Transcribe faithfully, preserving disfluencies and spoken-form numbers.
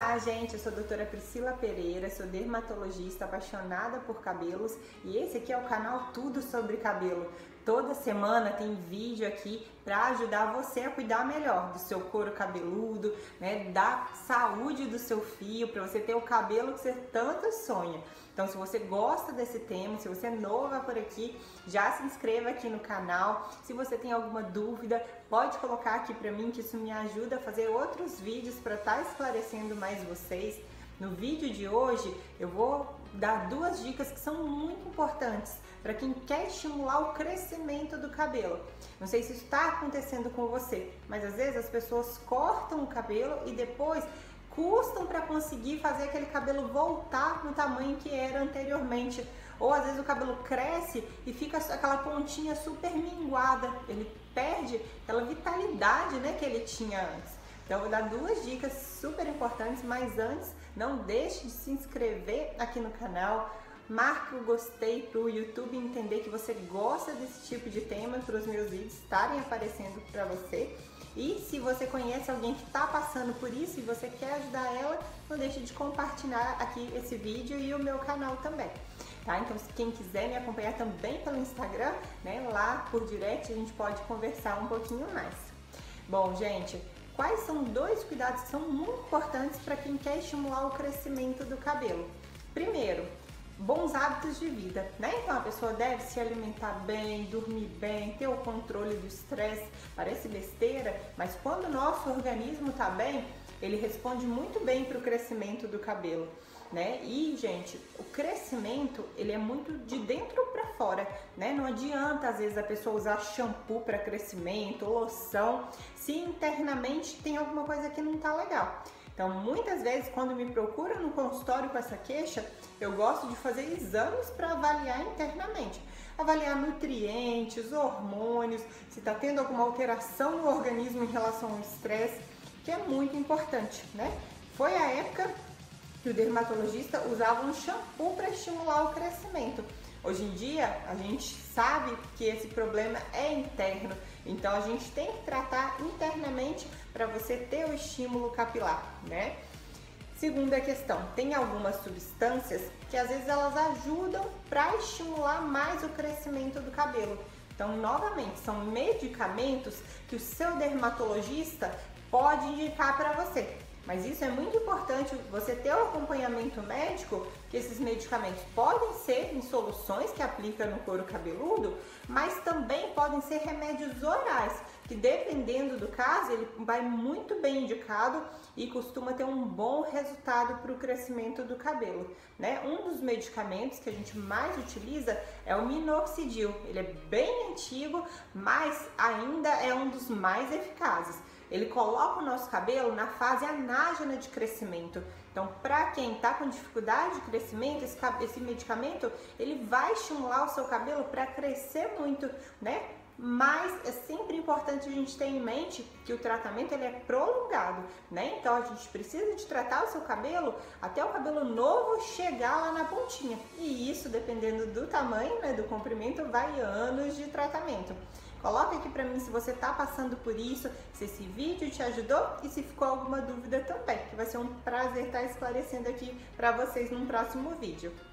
Olá, gente, eu sou a doutora Priscila Pereira, sou dermatologista apaixonada por cabelos e esse aqui é o canal Tudo Sobre Cabelo. Toda semana tem vídeo aqui para ajudar você a cuidar melhor do seu couro cabeludo, né, da saúde do seu fio, para você ter o cabelo que você tanto sonha. Então, se você gosta desse tema, se você é nova por aqui, já se inscreva aqui no canal. Se você tem alguma dúvida, pode colocar aqui para mim, que isso me ajuda a fazer outros vídeos para estar esclarecendo mais vocês. No vídeo de hoje, eu vou dar duas dicas que são muito importantes para quem quer estimular o crescimento do cabelo. Não sei se isso está acontecendo com você, mas às vezes as pessoas cortam o cabelo e depois custam para conseguir fazer aquele cabelo voltar no tamanho que era anteriormente. Ou às vezes o cabelo cresce e fica aquela pontinha super minguada, ele perde aquela vitalidade, né, que ele tinha antes. Então eu vou dar duas dicas super importantes, mas antes não deixe de se inscrever aqui no canal, marque o gostei para o YouTube entender que você gosta desse tipo de tema, para os meus vídeos estarem aparecendo para você. E se você conhece alguém que está passando por isso e você quer ajudar ela, não deixe de compartilhar aqui esse vídeo e o meu canal também. Tá? Então, se quem quiser me acompanhar também pelo Instagram, né, lá por direct a gente pode conversar um pouquinho mais. Bom, gente, quais são dois cuidados que são muito importantes para quem quer estimular o crescimento do cabelo? Primeiro, bons hábitos de vida, né? Então a pessoa deve se alimentar bem, dormir bem, ter o controle do estresse. Parece besteira, mas quando o nosso organismo tá bem, ele responde muito bem para o crescimento do cabelo, né? E, gente, o crescimento, ele é muito de dentro para fora, né? Não adianta, às vezes, a pessoa usar shampoo para crescimento, loção, se internamente tem alguma coisa que não tá legal. Então, muitas vezes, quando me procuram no consultório com essa queixa, eu gosto de fazer exames para avaliar internamente. Avaliar nutrientes, hormônios, se está tendo alguma alteração no organismo em relação ao estresse, que é muito importante, né? Foi a época que o dermatologista usava um shampoo para estimular o crescimento. Hoje em dia, a gente sabe que esse problema é interno, então a gente tem que tratar internamente para você ter o estímulo capilar, né? Segunda questão, tem algumas substâncias que às vezes elas ajudam para estimular mais o crescimento do cabelo. Então, novamente, são medicamentos que o seu dermatologista pode indicar para você. Mas isso é muito importante, você ter o acompanhamento médico, que esses medicamentos podem ser em soluções que aplica no couro cabeludo, mas também podem ser remédios orais, que dependendo do caso, ele vai muito bem indicado e costuma ter um bom resultado para o crescimento do cabelo, né? Um dos medicamentos que a gente mais utiliza é o minoxidil. Ele é bem antigo, mas ainda é um dos mais eficazes. Ele coloca o nosso cabelo na fase anágena de crescimento. Então, para quem está com dificuldade de crescimento, esse, esse medicamento, ele vai estimular o seu cabelo para crescer muito, né? Mas é sempre importante a gente ter em mente que o tratamento ele é prolongado, né? Então a gente precisa de tratar o seu cabelo até o cabelo novo chegar lá na pontinha. E isso, dependendo do tamanho, né, do comprimento, vai anos de tratamento. Coloca aqui pra mim se você tá passando por isso, se esse vídeo te ajudou e se ficou alguma dúvida também, que vai ser um prazer estar esclarecendo aqui pra vocês num próximo vídeo.